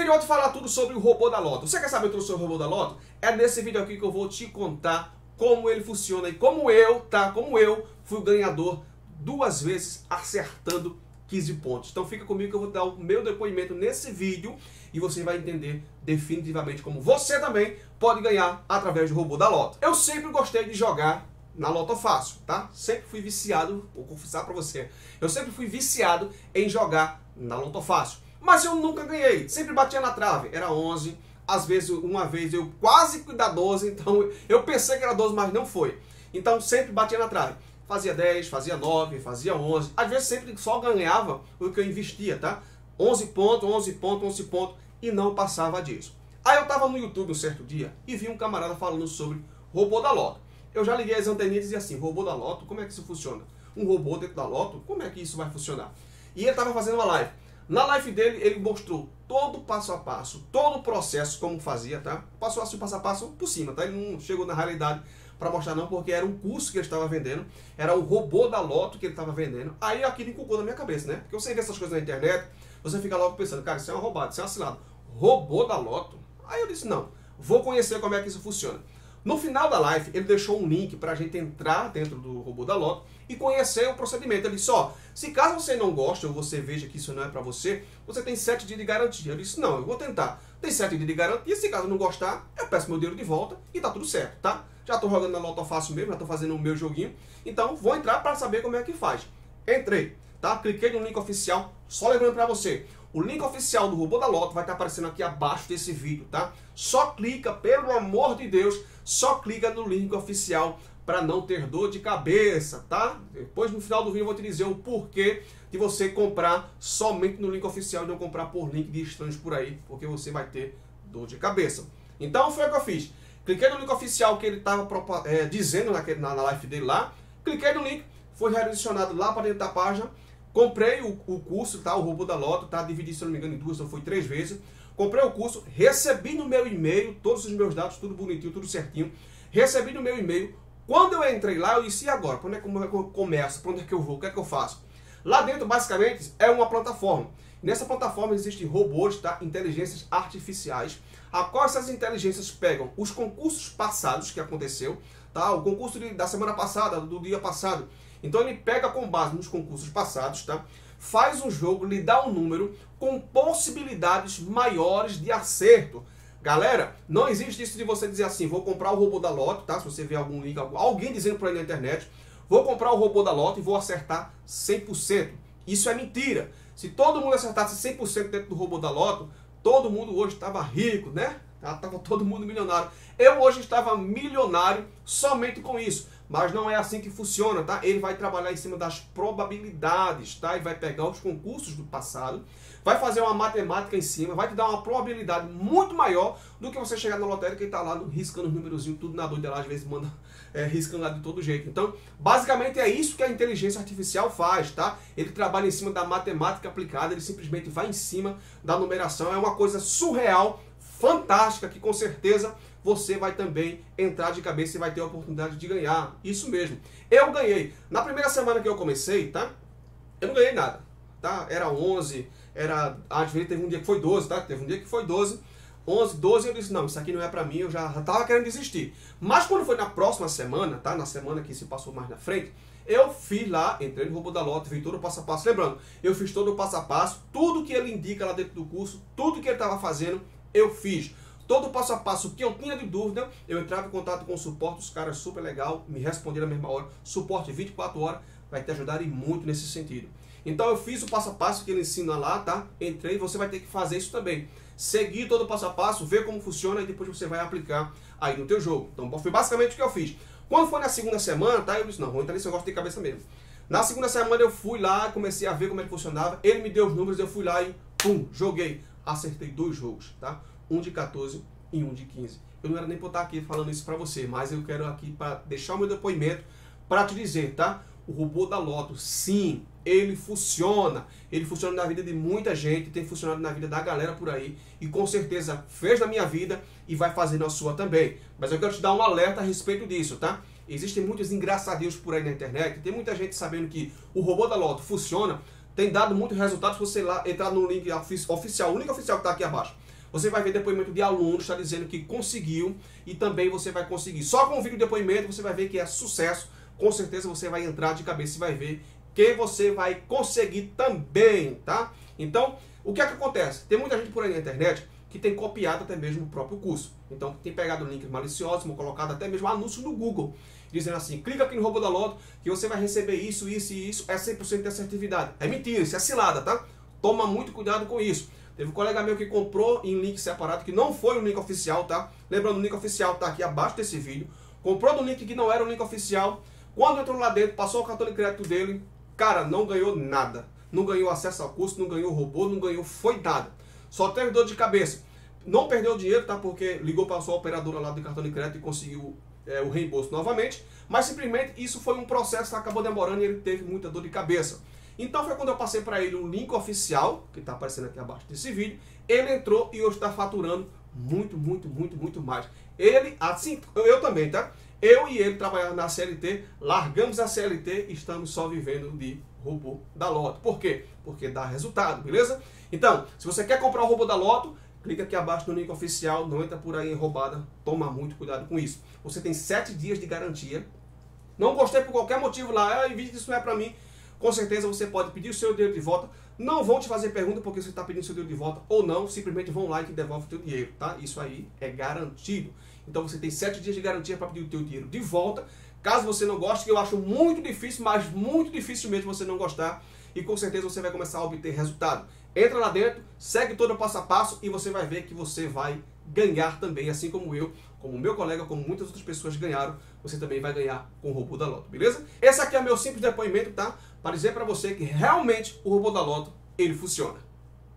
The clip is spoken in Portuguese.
vídeo eu vou te falar tudo sobre o robô da Loto. Você quer saber tudo sobre o robô da Loto? É nesse vídeo aqui que eu vou te contar como ele funciona e como eu fui o ganhador 2 vezes acertando 15 pontos. Então fica comigo que eu vou dar o meu depoimento nesse vídeo e você vai entender definitivamente como você também pode ganhar através do robô da Loto. Eu sempre gostei de jogar na Loto Fácil, tá? Sempre fui viciado, vou confessar pra você, eu sempre fui viciado em jogar na Loto Fácil. Mas eu nunca ganhei, sempre batia na trave, era 11, às vezes uma vez eu quase fui dar 12, então eu pensei que era 12, mas não foi. Então sempre batia na trave, fazia 10, fazia 9, fazia 11, às vezes sempre só ganhava o que eu investia, tá? 11 pontos, 11 pontos, 11 pontos e não passava disso. Aí eu tava no YouTube um certo dia e vi um camarada falando sobre robô da Loto. Eu já liguei as anteninhas e dizia assim, robô da Loto, como é que isso funciona? Um robô dentro da Loto, como é que isso vai funcionar? E ele estava fazendo uma live. Na live dele, ele mostrou todo o passo a passo, todo o processo, como fazia, tá? Passou assim o passo a passo por cima, tá? Ele não chegou na realidade para mostrar não, porque era um curso que ele estava vendendo, era o robô da Loto que ele estava vendendo. Aí aquilo inculcou na minha cabeça, né? Porque você vê essas coisas na internet, você fica logo pensando, cara, isso é uma roubada, isso é uma cilada. Robô da Loto? Aí eu disse, não, vou conhecer como é que isso funciona. No final da live, ele deixou um link para a gente entrar dentro do robô da Loto e conhecer o procedimento. Ele disse, ó, se caso você não gosta ou você veja que isso não é para você, você tem 7 dias de garantia. Eu disse, não, eu vou tentar. Tem 7 dias de garantia, se caso não gostar, eu peço meu dinheiro de volta e tá tudo certo, tá? Já estou jogando na Loto Fácil mesmo, já estou fazendo o meu joguinho, então vou entrar para saber como é que faz. Entrei, tá? Cliquei no link oficial, só lembrando para você, o link oficial do robô da Loto vai estar aparecendo aqui abaixo desse vídeo, tá? Só clica, pelo amor de Deus, só clica no link oficial para não ter dor de cabeça, tá? Depois no final do vídeo eu vou te dizer o porquê de você comprar somente no link oficial e não comprar por link de estranhos por aí, porque você vai ter dor de cabeça. Então foi o que eu fiz. Cliquei no link oficial que ele estava dizendo na live dele lá, cliquei no link, foi redirecionado lá para dentro da página. Comprei o curso, tá? O robô da Loto, tá? Dividi, se eu não me engano, em 2, então foi 3 vezes. Comprei o curso, recebi no meu e-mail, todos os meus dados, tudo bonitinho, tudo certinho. Recebi no meu e-mail. Quando eu entrei lá, eu disse, e agora? Para onde é que eu começo? Para onde é que eu vou? O que é que eu faço? Lá dentro, basicamente, é uma plataforma. Nessa plataforma existem robôs, tá? Inteligências artificiais, a qual essas inteligências pegam os concursos passados que aconteceu, tá? O concurso da semana passada, do dia passado. Então ele pega com base nos concursos passados, tá? Faz um jogo, lhe dá um número com possibilidades maiores de acerto. Galera, não existe isso de você dizer assim, vou comprar o robô da Loto, tá? Se você vê algum link, alguém dizendo por aí na internet, vou comprar o robô da Loto e vou acertar 100%. Isso é mentira. Se todo mundo acertasse 100% dentro do robô da Loto, todo mundo hoje estava rico, né? Estava todo mundo milionário. Eu hoje estava milionário somente com isso. Mas não é assim que funciona, tá? Ele vai trabalhar em cima das probabilidades, tá? Ele vai pegar os concursos do passado, vai fazer uma matemática em cima, vai te dar uma probabilidade muito maior do que você chegar na lotérica e tá lá riscando os númerozinhos, tudo na doida lá, às vezes manda riscando lá de todo jeito. Então, basicamente é isso que a inteligência artificial faz, tá? Ele trabalha em cima da matemática aplicada, ele simplesmente vai em cima da numeração. É uma coisa surreal, fantástica, que com certeza você vai também entrar de cabeça e vai ter a oportunidade de ganhar. Isso mesmo. Eu ganhei. Na primeira semana que eu comecei, tá? Eu não ganhei nada, tá? Era 11, às vezes teve um dia que foi 12, tá? Teve um dia que foi 12, 11, 12, eu disse, não, isso aqui não é pra mim, eu já tava querendo desistir. Mas quando foi na próxima semana, tá? Na semana que se passou mais na frente, eu fiz lá, entrei no robô da Loto, vi todo o passo a passo. Lembrando, eu fiz todo o passo a passo, tudo que ele indica lá dentro do curso, tudo que ele estava fazendo, eu fiz. Todo o passo a passo que eu tinha de dúvida, eu entrava em contato com o suporte, os caras super legal, me responderam na mesma hora, suporte 24 horas, vai te ajudar muito nesse sentido. Então eu fiz o passo a passo que ele ensina lá, tá? Entrei, você vai ter que fazer isso também. Seguir todo o passo a passo, ver como funciona e depois você vai aplicar aí no teu jogo. Então foi basicamente o que eu fiz. Quando foi na segunda semana, tá? Eu disse, não, vou entrar nesse negócio de cabeça mesmo. Na segunda semana eu fui lá, comecei a ver como é que funcionava, ele me deu os números, eu fui lá e pum, joguei. Acertei 2 jogos, tá? Um de 14 e um de 15. Eu não era nem por estar aqui falando isso pra você, mas eu quero aqui para deixar o meu depoimento para te dizer, tá? O robô da Loto, sim, ele funciona na vida de muita gente, tem funcionado na vida da galera por aí e com certeza fez na minha vida e vai fazer na sua também. Mas eu quero te dar um alerta a respeito disso, tá? Existem muitos engraçadinhos por aí na internet, tem muita gente sabendo que o robô da Loto funciona, tem dado muito resultado se você lá entrar no link oficial, o link oficial que está aqui abaixo. Você vai ver depoimento de alunos, está dizendo que conseguiu, e também você vai conseguir. Só com o vídeo de depoimento você vai ver que é sucesso. Com certeza você vai entrar de cabeça e vai ver que você vai conseguir também, tá? Então, o que é que acontece? Tem muita gente por aí na internet que tem copiado até mesmo o próprio curso. Então, tem pegado links maliciosos, colocado até mesmo anúncio no Google, dizendo assim, clica aqui no Robô da Loto que você vai receber isso, isso e isso, é 100% de assertividade. É mentira, isso é cilada, tá? Toma muito cuidado com isso. Teve um colega meu que comprou em link separado, que não foi o link oficial, tá? Lembrando, o link oficial tá aqui abaixo desse vídeo. Comprou no link que não era o link oficial. Quando entrou lá dentro, passou o cartão de crédito dele, cara, não ganhou nada. Não ganhou acesso ao curso, não ganhou robô, não ganhou foi nada. Só teve dor de cabeça. Não perdeu dinheiro, tá? Porque ligou para a sua operadora lá do cartão de crédito e conseguiu o reembolso novamente. Mas simplesmente isso foi um processo que acabou demorando e ele teve muita dor de cabeça. Então foi quando eu passei para ele um link oficial, que está aparecendo aqui abaixo desse vídeo. Ele entrou e hoje está faturando muito mais. Ele, assim, eu também, tá? Eu e ele trabalhando na CLT, largamos a CLT e estamos só vivendo de Robô da Loto. Por quê? Porque dá resultado, beleza? Então, se você quer comprar o Robô da Loto, clica aqui abaixo no link oficial, não entra por aí em roubada, toma muito cuidado com isso. Você tem 7 dias de garantia. Não gostei por qualquer motivo lá, o vídeo isso não é pra mim. Com certeza você pode pedir o seu dinheiro de volta. Não vão te fazer pergunta porque você está pedindo o seu dinheiro de volta ou não. Simplesmente vão lá e te devolvem o seu dinheiro, tá? Isso aí é garantido. Então você tem 7 dias de garantia para pedir o seu dinheiro de volta. Caso você não goste, que eu acho muito difícil, mas muito difícil mesmo você não gostar. E com certeza você vai começar a obter resultado. Entra lá dentro, segue todo o passo a passo e você vai ver que você vai ganhar também, assim como eu, como meu colega, como muitas outras pessoas ganharam, você também vai ganhar com o Robô da Loto, beleza? Esse aqui é meu simples depoimento, tá? Para dizer para você que realmente o Robô da Loto, ele funciona.